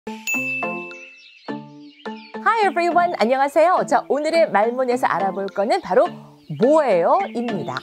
Hi everyone, 안녕하세요. 자, 오늘의 말문에서 알아볼 거는 바로 뭐예요? 입니다.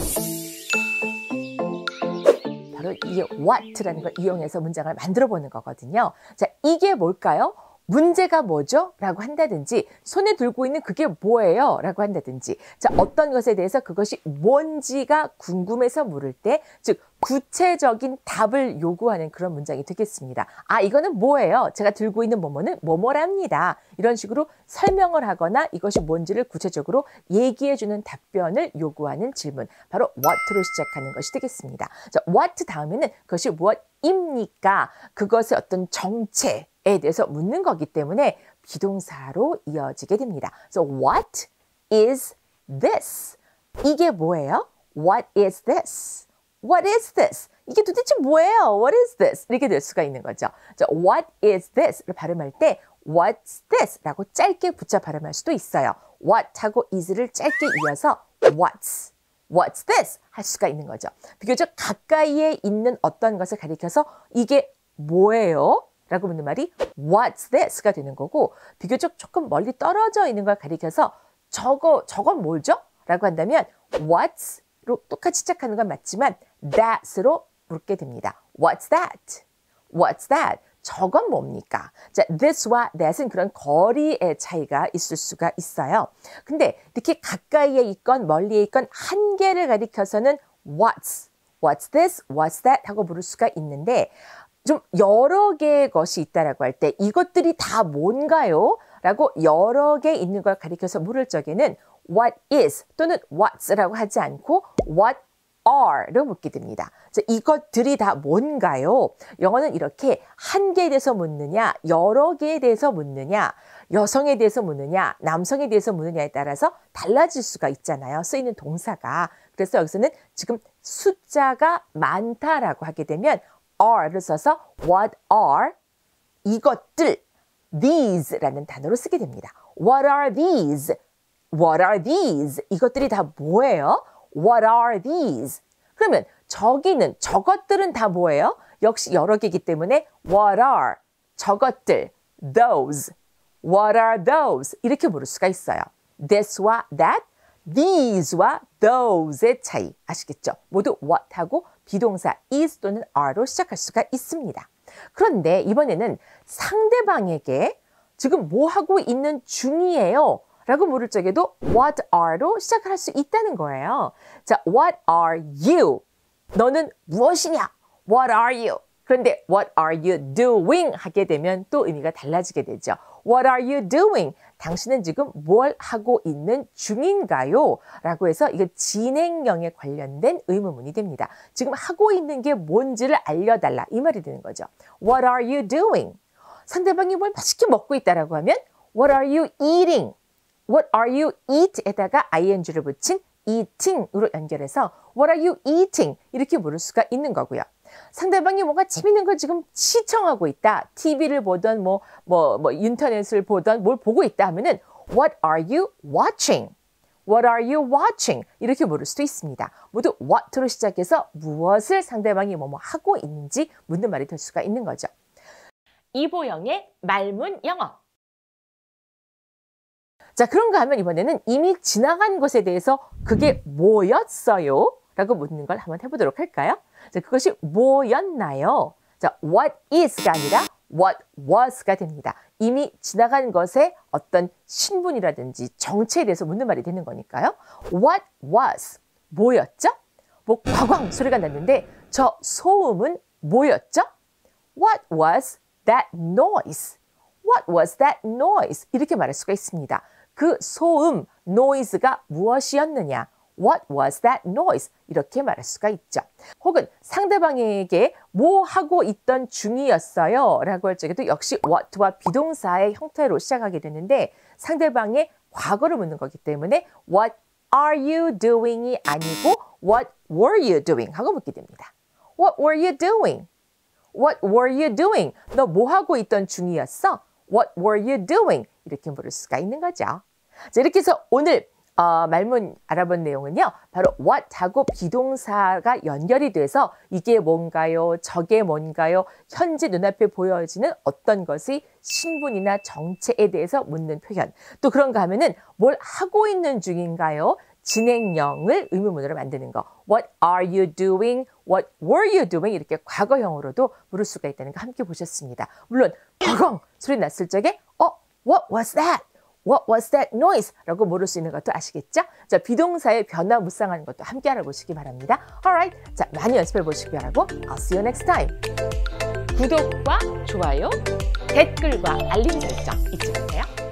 바로 이 what라는 걸 이용해서 문장을 만들어 보는 거거든요. 자, 이게 뭘까요? 문제가 뭐죠? 라고 한다든지 손에 들고 있는 그게 뭐예요? 라고 한다든지 자, 어떤 것에 대해서 그것이 뭔지가 궁금해서 물을 때 즉 구체적인 답을 요구하는 그런 문장이 되겠습니다. 아, 이거는 뭐예요? 제가 들고 있는 뭐뭐는 뭐뭐랍니다. 이런 식으로 설명을 하거나 이것이 뭔지를 구체적으로 얘기해주는 답변을 요구하는 질문. 바로 what로 시작하는 것이 되겠습니다. 자, what 다음에는 그것이 무엇입니까? 그것의 어떤 정체에 대해서 묻는 거기 때문에 비동사로 이어지게 됩니다. So what is this? 이게 뭐예요? What is this? What is this? 이게 도대체 뭐예요? What is this? 이렇게 될 수가 있는 거죠. 자, what is this?를 발음할 때 what's this? 라고 짧게 붙여 발음할 수도 있어요. what 하고 is를 짧게 이어서 what's this? 할 수가 있는 거죠. 비교적 가까이에 있는 어떤 것을 가리켜서 이게 뭐예요? 라고 묻는 말이 what's this?가 되는 거고 비교적 조금 멀리 떨어져 있는 걸 가리켜서 저건 뭐죠? 라고 한다면 what's로 똑같이 시작하는 건 맞지만 that으로 묻게 됩니다. What's that? What's that? 저건 뭡니까? 자, this와 that은 그런 거리의 차이가 있을 수가 있어요. 근데 이렇게 가까이에 있건 멀리에 있건 한 개를 가리켜서는 what's this? What's that? 하고 물을 수가 있는데 좀 여러 개의 것이 있다라고 할 때 이것들이 다 뭔가요? 라고 여러 개 있는 걸 가리켜서 물을 적에는 what is 또는 what's라고 하지 않고 what are를 묻게 됩니다. 자, 이것들이 다 뭔가요? 영어는 이렇게 한 개에 대해서 묻느냐, 여러 개에 대해서 묻느냐, 여성에 대해서 묻느냐, 남성에 대해서 묻느냐에 따라서 달라질 수가 있잖아요. 쓰이는 동사가. 그래서 여기서는 지금 숫자가 많다라고 하게 되면 are를 써서 what are 이것들 these라는 단어로 쓰게 됩니다. What are these? What are these? 이것들이 다 뭐예요? What are these? 그러면 저것들은 다 뭐예요? 역시 여러 개이기 때문에 what are 저것들 those What are those? 이렇게 물을 수가 있어요. This와 that, these와 those의 차이 아시겠죠? 모두 what하고 비동사 is 또는 are로 시작할 수가 있습니다. 그런데 이번에는 상대방에게 지금 뭐 하고 있는 중이에요? 라고 물을 적에도 what are로 시작할 수 있다는 거예요. 자, what are you? 너는 무엇이냐? What are you? 그런데 what are you doing? 하게 되면 또 의미가 달라지게 되죠. What are you doing? 당신은 지금 뭘 하고 있는 중인가요? 라고 해서 이거 진행형에 관련된 의문문이 됩니다. 지금 하고 있는 게 뭔지를 알려달라 이 말이 되는 거죠. What are you doing? 상대방이 뭘 맛있게 먹고 있다라고 하면 What are you eating? What are you eat에다가 ing를 붙인 eating으로 연결해서 What are you eating? 이렇게 물을 수가 있는 거고요. 상대방이 뭔가 재밌는 걸 지금 시청하고 있다. TV를 보던 인터넷을 보던 뭘 보고 있다 하면은 What are you watching? What are you watching? 이렇게 물을 수도 있습니다. 모두 what로 시작해서 무엇을 상대방이 뭐뭐 하고 있는지 묻는 말이 될 수가 있는 거죠. 이보영의 말문 영어. 자, 그런가 하면 이번에는 이미 지나간 것에 대해서 그게 뭐였어요? 라고 묻는 걸 한번 해보도록 할까요? 자, 그것이 뭐였나요? 자, what is가 아니라 what was가 됩니다. 이미 지나간 것의 어떤 신분이라든지 정체에 대해서 묻는 말이 되는 거니까요. What was? 뭐였죠? 뭐 과광 소리가 났는데 저 소음은 뭐였죠? What was that noise? What was that noise? 이렇게 말할 수가 있습니다. 그 소음, noise가 무엇이었느냐? What was that noise? 이렇게 말할 수가 있죠. 혹은 상대방에게 뭐 하고 있던 중이었어요? 라고 할 적에도 역시 what와 비동사의 형태로 시작하게 되는데 상대방의 과거를 묻는 거기 때문에 What are you doing이 아니고 What were you doing? 하고 묻게 됩니다. What were you doing? What were you doing? 너 뭐 하고 있던 중이었어? What were you doing? 이렇게 물을 수가 있는 거죠. 자, 이렇게 해서 오늘 말문 알아본 내용은요. 바로 what하고 비동사가 연결이 돼서 이게 뭔가요? 저게 뭔가요? 현재 눈앞에 보여지는 어떤 것의 신분이나 정체에 대해서 묻는 표현. 또 그런가 하면은 뭘 하고 있는 중인가요? 진행형을 의문문으로 만드는 거. What are you doing? What were you doing? 이렇게 과거형으로도 물을 수가 있다는 거 함께 보셨습니다. 물론 버렁 소리 났을 적에 what was that? What was that noise? 라고 물을 수 있는 것도 아시겠죠? 자, 비동사의 변화 묻상하는 것도 함께 알아보시기 바랍니다. Alright. 자, 많이 연습해 보시기 바라고 I'll see you next time. 구독과 좋아요, 댓글과 알림 설정 잊지 마세요.